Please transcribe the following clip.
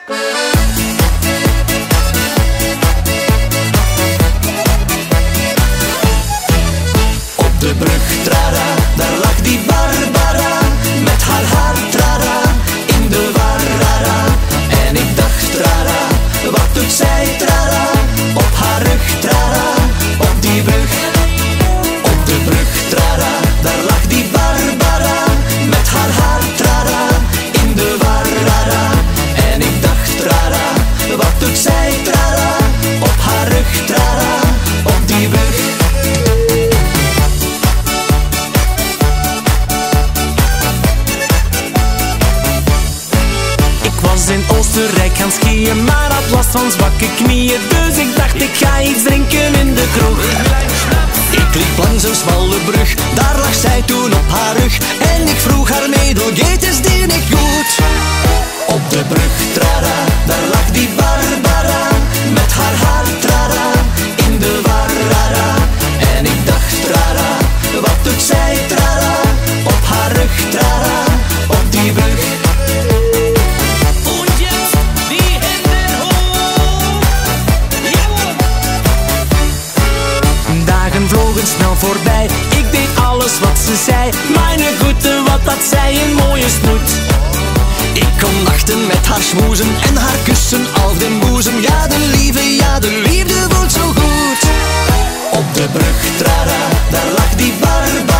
Op de brug, trara, daar lag die Barbara, met haar haar, trara, in de war, rara. En ik dacht, trara, wat doet zij, trara, op haar rug, trara, op die brug. Op de brug, trara, daar lag die Barbara, met haar haar, trara, in de war, rara. En ik dacht, trara, wat doet zij, trara, op haar rug, trara, op die brug. Ik was in Oostenrijk gaan skiën, maar had last van zwakke knieën. Dus ik dacht, ik ga iets drinken in de kroeg. Ik liep langs een smalle brug, daar lag zij toen op haar rug. En ik vroeg haar mee, geht es dir niet goed? Op de brug, trara, daar lag die Barbara, met haar haar, trara, in de war, rara. En ik dacht, trara, wat doet zij, trara, op haar rug, trara, op die brug. Dagen vlogen snel voorbij, ik deed alles wat ze zei. Mijn goede, wat had zij een mooie snoet. Ik kon nachten met haar smoezen en haar kussen al den boezem. Ja, de liefde voelt zo goed. Op de brug, trara, daar lag die Barbara,